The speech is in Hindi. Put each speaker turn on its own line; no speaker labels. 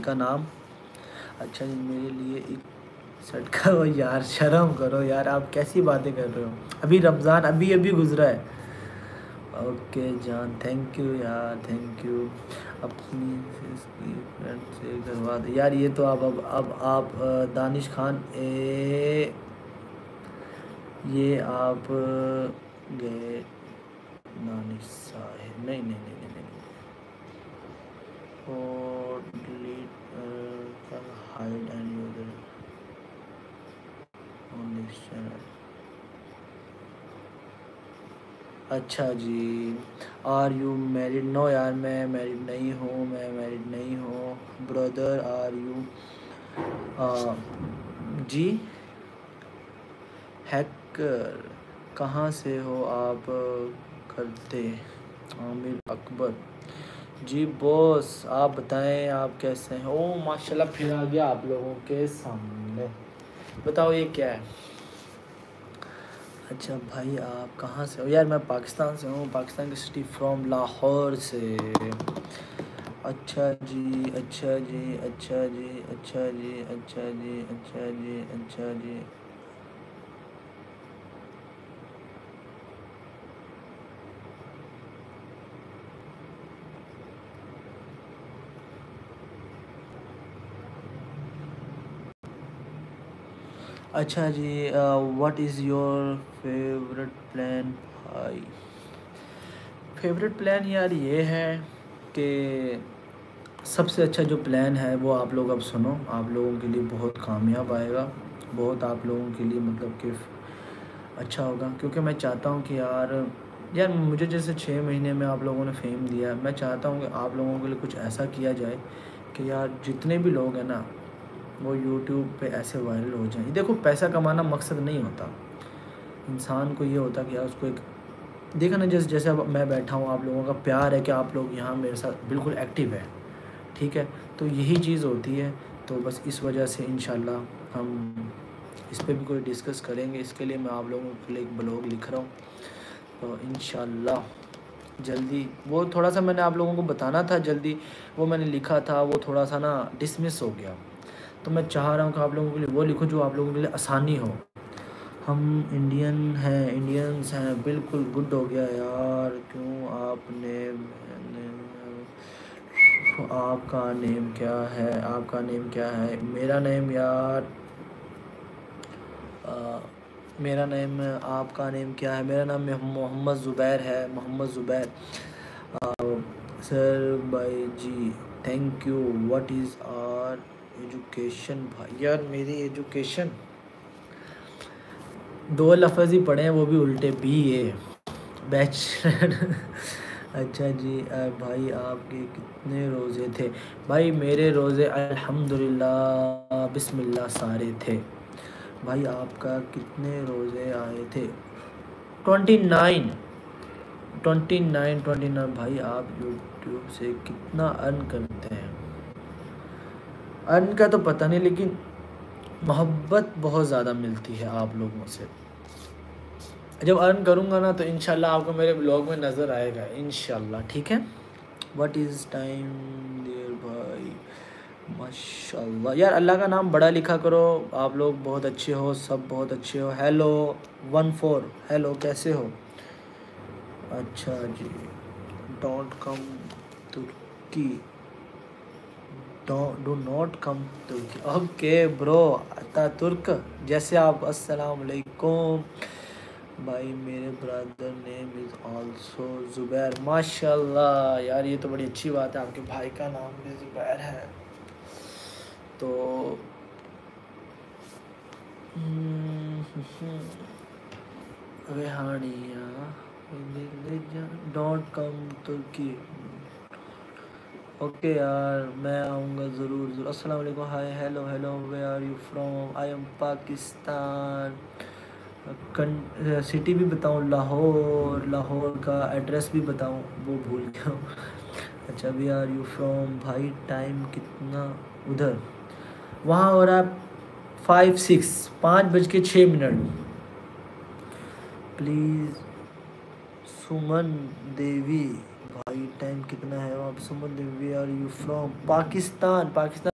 का नाम। अच्छा जी, मेरे लिए एक सेट करो यार, शर्म करो यार, आप कैसी बातें कर रहे हो? अभी रमज़ान अभी अभी गुजरा है। ओके जान, थैंक यू यार, थैंक यू। अपनी इसकी फ्रेंड से करवा दे यार। ये तो अब आप दानिश खान ये आप गए दानिश साहिब, नहीं नहीं नहीं नहीं नहीं, और delete hide and user on this channel. अच्छा जी, आर यू मैरिड? नो यार, मैं मैरिड नहीं हूँ, मैं मैरिड नहीं हूँ। ब्रदर आर यू जी? हैकर कहाँ से हो आप? करते आमिर अकबर जी। बॉस आप बताएं, आप कैसे हैं? ओ माशाल्लाह, फिर आ गया आप लोगों के सामने। बताओ ये क्या है? अच्छा भाई, आप कहाँ से हो? यार मैं पाकिस्तान से हूँ, पाकिस्तान की सिटी फ्रॉम लाहौर से। अच्छा जी, अच्छा जी, अच्छा जी, अच्छा जी, अच्छा जी, अच्छा जी, अच्छा जी। अच्छा जी, what is your favourite plan भाई? फेवरेट प्लान यार ये है कि सबसे अच्छा जो प्लान है वो आप लोग अब सुनो, आप लोगों के लिए बहुत कामयाब आएगा, बहुत आप लोगों के लिए मतलब कि अच्छा होगा। क्योंकि मैं चाहता हूँ कि यार मुझे जैसे 6 महीने में आप लोगों ने फेम दिया, मैं चाहता हूँ कि आप लोगों के लिए कुछ ऐसा किया जाए कि यार जितने भी लोग हैं ना, वो यूट्यूब पे ऐसे वायरल हो जाएं। देखो, पैसा कमाना मकसद नहीं होता, इंसान को ये होता कि यार उसको एक देखा ना, जैसे जैसे अब मैं बैठा हूँ, आप लोगों का प्यार है कि आप लोग यहाँ मेरे साथ बिल्कुल एक्टिव है, ठीक है? तो यही चीज़ होती है। तो बस इस वजह से इंशाल्लाह हम इस पे भी कोई डिस्कस करेंगे। इसके लिए मैं आप लोगों के लिए एक ब्लॉग लिख रहा हूँ, तो इंशाल्लाह जल्दी वो थोड़ा सा मैंने आप लोगों को बताना था जल्दी, वो मैंने लिखा था, वो थोड़ा सा ना डिसमिस हो गया। तो मैं चाह रहा हूँ कि आप लोगों के लिए वो लिखो जो आप लोगों के लिए आसानी हो। हम इंडियन हैं, इंडियंस हैं, बिल्कुल गुड हो गया यार। क्यों आपने आपका नेम क्या है? आपका नेम क्या है? मेरा नेम यार मेरा नेम, आपका नेम क्या है? मेरा नाम मोहम्मद ज़ुबैर है, मोहम्मद ज़ुबैर। सर भाई जी, thank you. What is are education भाई? यार मेरी एजुकेशन 2 लफ्ज़ ही पढ़े हैं, वो भी उल्टे, BA बैचलर। अच्छा जी, भाई आपके कितने रोज़े थे? भाई मेरे रोज़े अल्हम्दुलिल्लाह बिस्मिल्लाह सारे थे। भाई आपका कितने रोज़े आए थे? 29, 29। भाई आप यूट्यूब से कितना अर्न करते हैं? अर्न का तो पता नहीं, लेकिन मोहब्बत बहुत ज़्यादा मिलती है आप लोगों से। जब अर्न करूँगा ना तो इंशाल्लाह आपको मेरे ब्लॉग में नज़र आएगा इंशाल्लाह, ठीक है? व्हाट इज़ टाइम देयर भाई? माशाल्लाह यार, अल्लाह का नाम बड़ा लिखा करो। आप लोग बहुत अच्छे हो, सब बहुत अच्छे हो। हेलो 14, हेलो कैसे हो? अच्छा जी, don't come Turkey, do not come Turkey. Okay bro, आता तुर्क जैसे आप। अस्सलाम वालेकुम भाई, मेरे brother name is also Zubair. माशाल्लाह यार, ये तो बड़ी अच्छी बात है, आपके भाई का नाम भी ज़ुबैर है। तो रेहानिया डॉट कम तुर्की। ओके यार, मैं आऊँगा ज़रूर ज़रूर। अस्सलाम वालेकुम, hi, hello hello, where are you from? I am Pakistan. City भी बताऊँ? लाहौर, लाहौर का एड्रेस भी बताऊँ? वो भूल गया हूँ। अच्छा, वी आर यू फ्रॉम भाई? टाइम कितना उधर? वहाँ हो रहा है 5 बज के 6 मिनट। प्लीज़ सुमन देवी भाई, टाइम कितना है वहाँ पे? Suman Devi, are you from? Pakistan, Pakistan.